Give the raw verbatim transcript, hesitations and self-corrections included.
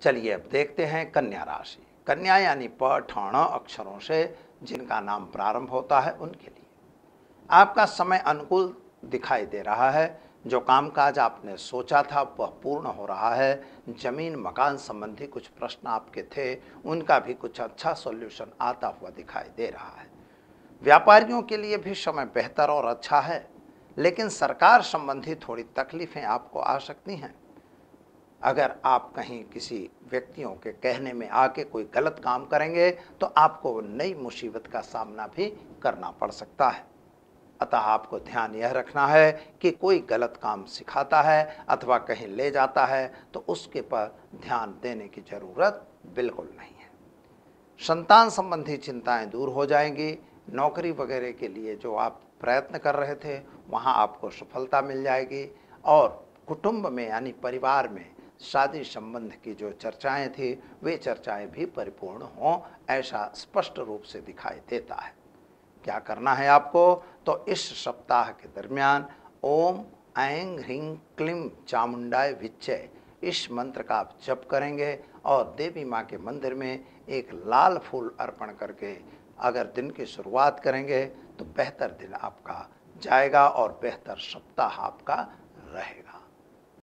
चलिए अब देखते हैं कन्या राशि। कन्या यानी प ठ ण अक्षरों से जिनका नाम प्रारंभ होता है उनके लिए आपका समय अनुकूल दिखाई दे रहा है। जो कामकाज आपने सोचा था वह पूर्ण हो रहा है। जमीन मकान संबंधी कुछ प्रश्न आपके थे, उनका भी कुछ अच्छा सॉल्यूशन आता हुआ दिखाई दे रहा है। व्यापारियों के लिए भी समय बेहतर और अच्छा है, लेकिन सरकार संबंधी थोड़ी तकलीफें आपको आ सकती हैं। अगर आप कहीं किसी व्यक्तियों के कहने में आके कोई गलत काम करेंगे तो आपको नई मुसीबत का सामना भी करना पड़ सकता है। अतः आपको ध्यान यह रखना है कि कोई गलत काम सिखाता है अथवा कहीं ले जाता है तो उसके पर ध्यान देने की जरूरत बिल्कुल नहीं है। संतान संबंधी चिंताएं दूर हो जाएंगी। नौकरी वगैरह के लिए जो आप प्रयत्न कर रहे थे वहां आपको सफलता मिल जाएगी। और कुटुंब में यानी परिवार में शादी संबंध की जो चर्चाएं थी वे चर्चाएं भी परिपूर्ण हों, ऐसा स्पष्ट रूप से दिखाई देता है। क्या करना है आपको, तो इस सप्ताह के दरमियान ओम ऐं ह्रीं क्लीं चामुंडाय विच्चे इस मंत्र का आप जप करेंगे और देवी माँ के मंदिर में एक लाल फूल अर्पण करके अगर दिन की शुरुआत करेंगे तो बेहतर दिन आपका जाएगा और बेहतर सप्ताह आपका रहेगा।